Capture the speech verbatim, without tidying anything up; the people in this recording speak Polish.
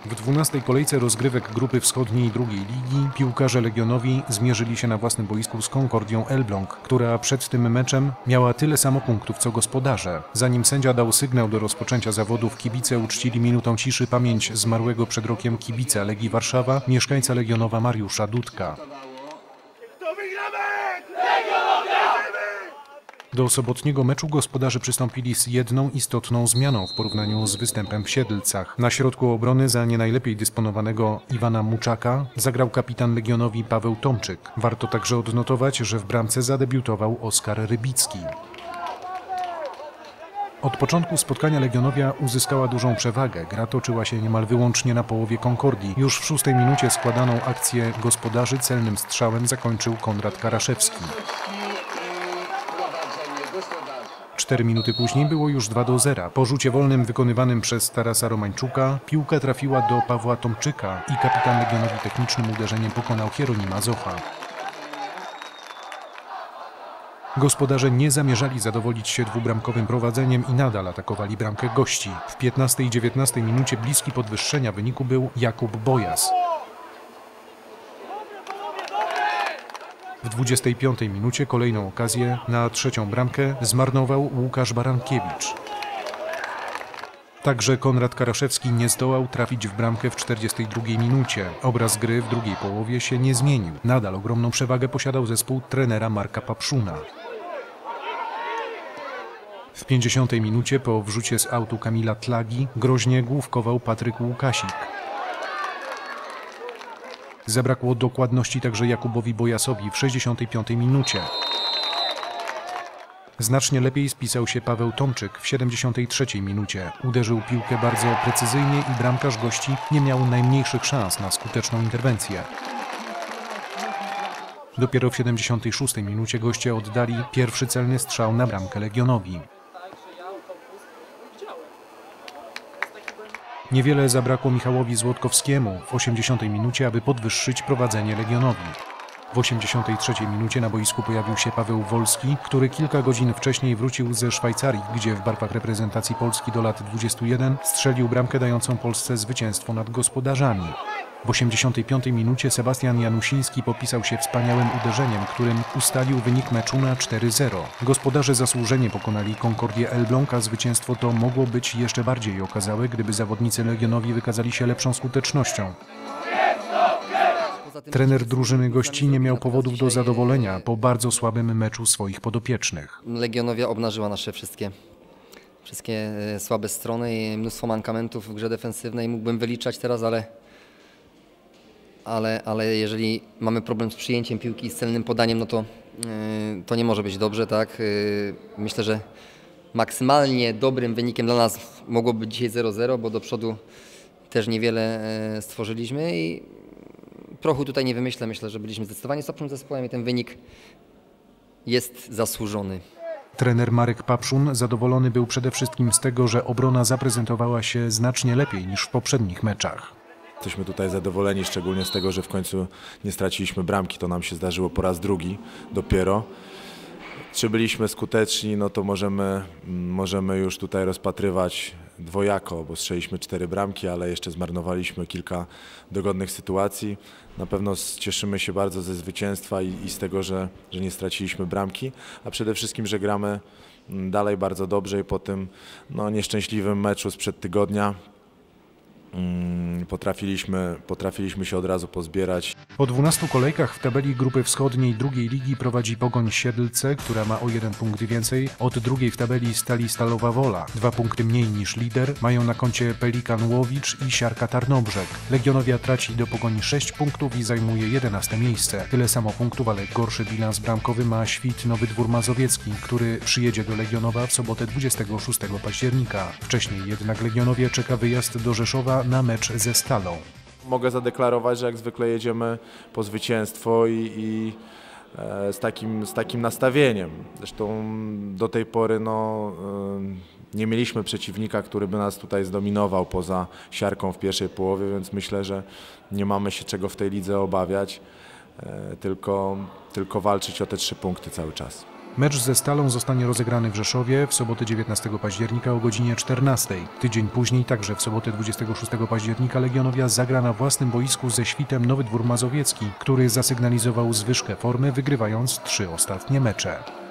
W dwunastej kolejce rozgrywek grupy wschodniej drugiej ligi piłkarze Legionowi zmierzyli się na własnym boisku z Concordią Elbląg, która przed tym meczem miała tyle samo punktów co gospodarze. Zanim sędzia dał sygnał do rozpoczęcia zawodów, kibice uczcili minutą ciszy pamięć zmarłego przed rokiem kibica Legii Warszawa, mieszkańca Legionowa Mariusza Dudka. Do sobotniego meczu gospodarze przystąpili z jedną istotną zmianą w porównaniu z występem w Siedlcach. Na środku obrony za nie najlepiej dysponowanego Iwana Muczaka zagrał kapitan Legionowi Paweł Tomczyk. Warto także odnotować, że w bramce zadebiutował Oskar Rybicki. Od początku spotkania Legionowia uzyskała dużą przewagę. Gra toczyła się niemal wyłącznie na połowie Concordii. Już w szóstej minucie składaną akcję gospodarzy celnym strzałem zakończył Konrad Karaszewski. Cztery minuty później było już dwa do zera. Po rzucie wolnym wykonywanym przez Tarasa Romańczuka piłka trafiła do Pawła Tomczyka i kapitan Legionowi technicznym uderzeniem pokonał Hieronima Zocha. Gospodarze nie zamierzali zadowolić się dwubramkowym prowadzeniem i nadal atakowali bramkę gości. W piętnastej i dziewiętnastej minucie bliski podwyższenia wyniku był Jakub Bojas. W dwudziestej piątej minucie kolejną okazję na trzecią bramkę zmarnował Łukasz Barankiewicz. Także Konrad Karaszewski nie zdołał trafić w bramkę w czterdziestej drugiej minucie. Obraz gry w drugiej połowie się nie zmienił. Nadal ogromną przewagę posiadał zespół trenera Marka Papszuna. W pięćdziesiątej minucie po wrzucie z autu Kamila Tlagi groźnie główkował Patryk Łukasik. Zabrakło dokładności także Jakubowi Bojasowi w sześćdziesiątej piątej minucie. Znacznie lepiej spisał się Paweł Tomczyk w siedemdziesiątej trzeciej minucie. Uderzył piłkę bardzo precyzyjnie i bramkarz gości nie miał najmniejszych szans na skuteczną interwencję. Dopiero w siedemdziesiątej szóstej minucie goście oddali pierwszy celny strzał na bramkę Legionowi. Niewiele zabrakło Michałowi Złotkowskiemu w osiemdziesiątej minucie, aby podwyższyć prowadzenie Legionowi. W osiemdziesiątej trzeciej minucie na boisku pojawił się Paweł Wolski, który kilka godzin wcześniej wrócił ze Szwajcarii, gdzie w barwach reprezentacji Polski do lat dwudziestu jeden strzelił bramkę dającą Polsce zwycięstwo nad gospodarzami. W osiemdziesiątej piątej minucie Sebastian Janusiński popisał się wspaniałym uderzeniem, którym ustalił wynik meczu na cztery zero. Gospodarze zasłużenie pokonali Concordię Elbląg, a zwycięstwo to mogło być jeszcze bardziej okazałe, gdyby zawodnicy Legionowi wykazali się lepszą skutecznością. Trener drużyny gości nie miał powodów do zadowolenia po bardzo słabym meczu swoich podopiecznych. Legionowia obnażyła nasze wszystkie, wszystkie słabe strony i mnóstwo mankamentów w grze defensywnej. Mógłbym wyliczać teraz, ale, ale, ale jeżeli mamy problem z przyjęciem piłki i z celnym podaniem, no to, yy, to nie może być dobrze, tak? Yy, myślę, że maksymalnie dobrym wynikiem dla nas mogłoby być dzisiaj zero zero, bo do przodu też niewiele yy, stworzyliśmy i prochu tutaj nie wymyślę, myślę, że byliśmy zdecydowanie słabszym zespołem i ten wynik jest zasłużony. Trener Marek Papszun zadowolony był przede wszystkim z tego, że obrona zaprezentowała się znacznie lepiej niż w poprzednich meczach. Jesteśmy tutaj zadowoleni, szczególnie z tego, że w końcu nie straciliśmy bramki. To nam się zdarzyło po raz drugi dopiero. Czy byliśmy skuteczni, no to możemy, możemy już tutaj rozpatrywać dwojako, bo strzeliśmy cztery bramki, ale jeszcze zmarnowaliśmy kilka dogodnych sytuacji. Na pewno cieszymy się bardzo ze zwycięstwa i, i z tego, że, że nie straciliśmy bramki, a przede wszystkim, że gramy dalej bardzo dobrze i po tym no, nieszczęśliwym meczu sprzed tygodnia Potrafiliśmy, potrafiliśmy się od razu pozbierać. Po dwunastu kolejkach w tabeli grupy wschodniej drugiej ligi prowadzi Pogoń Siedlce, która ma o jeden punkt więcej od drugiej w tabeli Stali Stalowa Wola. Dwa punkty mniej niż lider mają na koncie Pelikan Łowicz i Siarka Tarnobrzeg. Legionowia traci do Pogoni sześć punktów i zajmuje jedenaste miejsce. Tyle samo punktów, ale gorszy bilans bramkowy ma Świt Nowy Dwór Mazowiecki, który przyjedzie do Legionowa w sobotę dwudziestego szóstego października. Wcześniej jednak Legionowie czeka wyjazd do Rzeszowa na mecz ze Stalą. Mogę zadeklarować, że jak zwykle jedziemy po zwycięstwo i, i e, z, takim, z takim nastawieniem. Zresztą do tej pory no, e, nie mieliśmy przeciwnika, który by nas tutaj zdominował poza Siarką w pierwszej połowie, więc myślę, że nie mamy się czego w tej lidze obawiać, e, tylko, tylko walczyć o te trzy punkty cały czas. Mecz ze Stalą zostanie rozegrany w Rzeszowie w sobotę dziewiętnastego października o godzinie czternastej. Tydzień później, także w sobotę dwudziestego szóstego października, Legionowia zagra na własnym boisku ze Świtem Nowy Dwór Mazowiecki, który zasygnalizował zwyżkę formy, wygrywając trzy ostatnie mecze.